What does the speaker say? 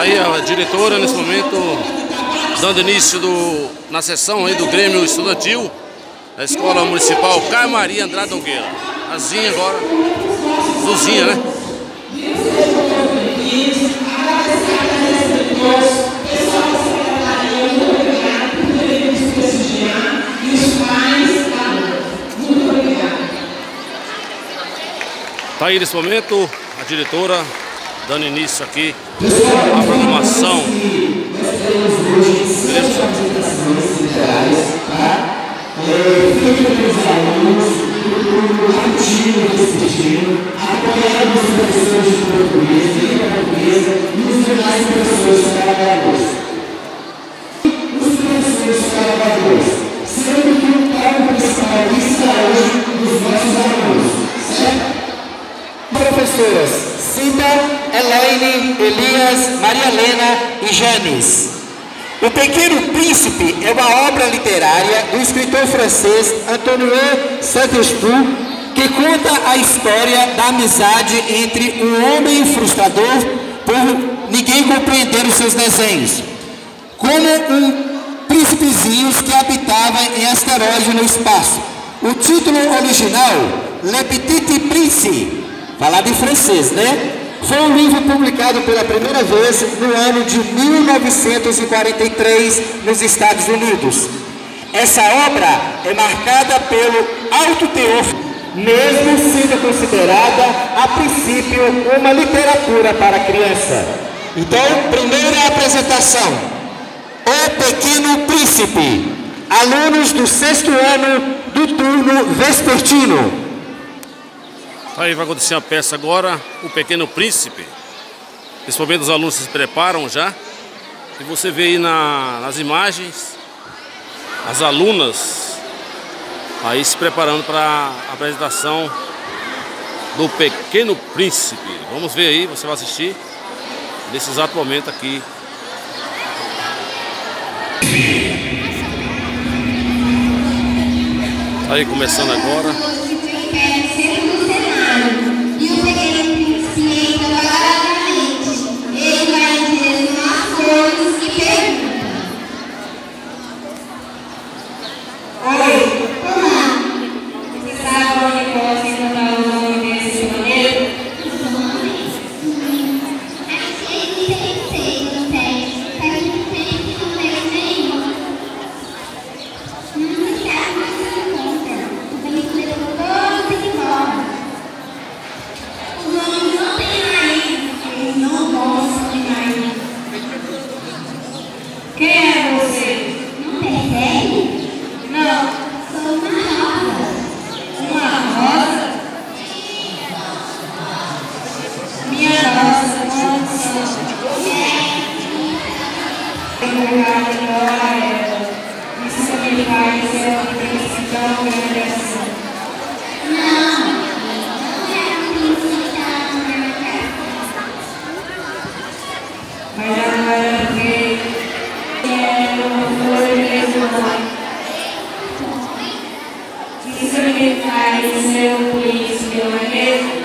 Aí a diretora nesse momento dando início na sessão aí do Grêmio Estudantil da Escola Municipal Caio Maria Andrade Nogueira. Azinha agora, Zuzinha, né? Tá aí nesse momento a diretora dando início aqui à programação. Professoras Cida, Elaine, Elias, Maria Helena e Janis. O Pequeno Príncipe é uma obra literária do escritor francês Antoine Saint-Exupéry, que conta a história da amizade entre um homem frustrador por ninguém compreender os seus desenhos, como um príncipezinho que habitava em asteroide no espaço. O título original, Le Petit Prince, falado em francês, né? Foi um livro publicado pela primeira vez no ano de 1943 nos Estados Unidos. Essa obra é marcada pelo alto teor, mesmo sendo considerada, a princípio, uma literatura para criança. Então, primeira apresentação, O Pequeno Príncipe, alunos do 6º ano do turno vespertino. Aí vai acontecer a peça agora, O Pequeno Príncipe. Nesse momento os alunos se preparam já. E você vê aí nas imagens as alunas aí se preparando para a apresentação do Pequeno Príncipe. Vamos ver aí, você vai assistir nesse exato momento aqui. Aí começando agora. E o Pequeno Príncipe entra vagarosamente. Ele vai em direção às flores e pergunta: Oi, olá. Você sabe onde posso encontrar os homens desse maneiro? Os homens? Achei que pensei, não tem. Faz muito tempo que não vejo nenhum. Não se sabe onde se encontra. O príncipe levou todos embora. Quem é você? Não percebe? Não. Sou uma rosa. Uma rosa? Minha nossa condição. Isso me faz ser uma príncipe tão grande assim. Não. Não é um príncipe tão grande assim. Mas agora isso me faz ser um príncipe, não é mesmo?